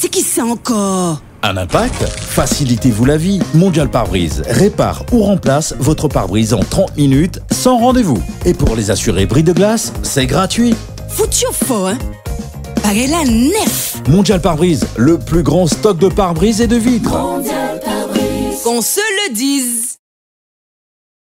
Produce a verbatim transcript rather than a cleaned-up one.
C'est qui ça encore? Un impact? Facilitez-vous la vie. Mondial Pare-Brise répare ou remplace votre pare-brise en trente minutes sans rendez-vous. Et pour les assurés bris de glace, c'est gratuit. Foutu au faux, hein? Pareil là, neuf! Mondial Pare-Brise, le plus grand stock de pare-brise et de vitres. Mondial Pare-Brise. Qu'on se le dise!